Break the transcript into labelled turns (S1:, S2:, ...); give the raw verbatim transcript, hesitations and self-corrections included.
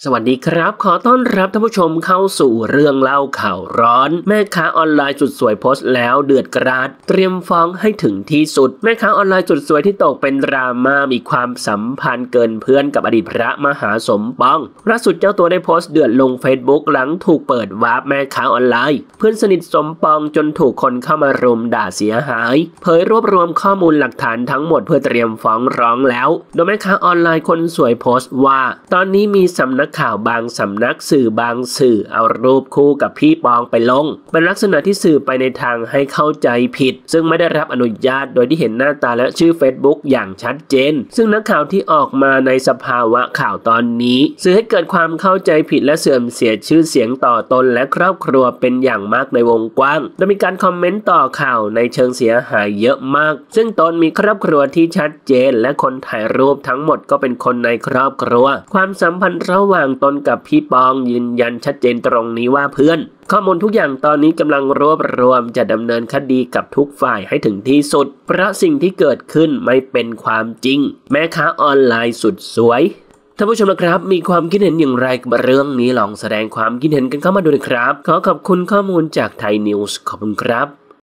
S1: สวัสดีครับขอต้อนรับท่านผู้ชมเข้าสู่เรื่องเล่าข่าวร้อนแม่ค้าออนไลน์จุดสวยโพสต์แล้วเดือดกราดเตรียมฟ้องให้ถึงที่สุดแม่ค้าออนไลน์จุดสวยที่ตกเป็นดราม่ามีความสัมพันธ์เกินเพื่อนกับอดีตพระมหาสมปองล่าสุดเจ้าตัวได้โพสต์เดือดลง Facebook หลังถูกเปิดวาร์ปแม่ค้าออนไลน์เพื่อนสนิทสมปองจนถูกคนเข้ามารุมด่าเสียหายเผยรวบรวมข้อมูลหลักฐานทั้งหมดเพื่อเตรียมฟ้องร้องแล้วโดยแม่ค้าออนไลน์คนสวยโพสต์ว่าตอนนี้มีสำนักข่าวบางสำนักสื่อบางสื่อเอารูปคู่กับพี่ปองไปลงเป็นลักษณะที่สื่อไปในทางให้เข้าใจผิดซึ่งไม่ได้รับอนุญาตโดยที่เห็นหน้าตาและชื่อ Facebook อย่างชัดเจนซึ่งนักข่าวที่ออกมาในสภาวะข่าวตอนนี้สื่อให้เกิดความเข้าใจผิดและเสื่อมเสียชื่อเสียงต่อตนและครอบครัวเป็นอย่างมากในวงกว้างและมีการคอมเมนต์ต่อข่าวในเชิงเสียหายเยอะมากซึ่งตนมีครอบครัวที่ชัดเจนและคนถ่ายรูปทั้งหมดก็เป็นคนในครอบครัวความสัมพันธ์ระหว่างตนกับพี่ปองยืนยันชัดเจนตรงนี้ว่าเพื่อนข้อมูลทุกอย่างตอนนี้กำลังรวบรวมจะดำเนินคดีกับทุกฝ่ายให้ถึงที่สุดเพราะสิ่งที่เกิดขึ้นไม่เป็นความจริงแม่ค้าออนไลน์สุดสวยท่านผู้ชมนะครับมีความคิดเห็นอย่างไรกับเรื่องนี้ลองแสดงความคิดเห็นกันเข้ามาดูนะครับขอขอบคุณข้อมูลจากไทยนิวส์ขอบคุณครับ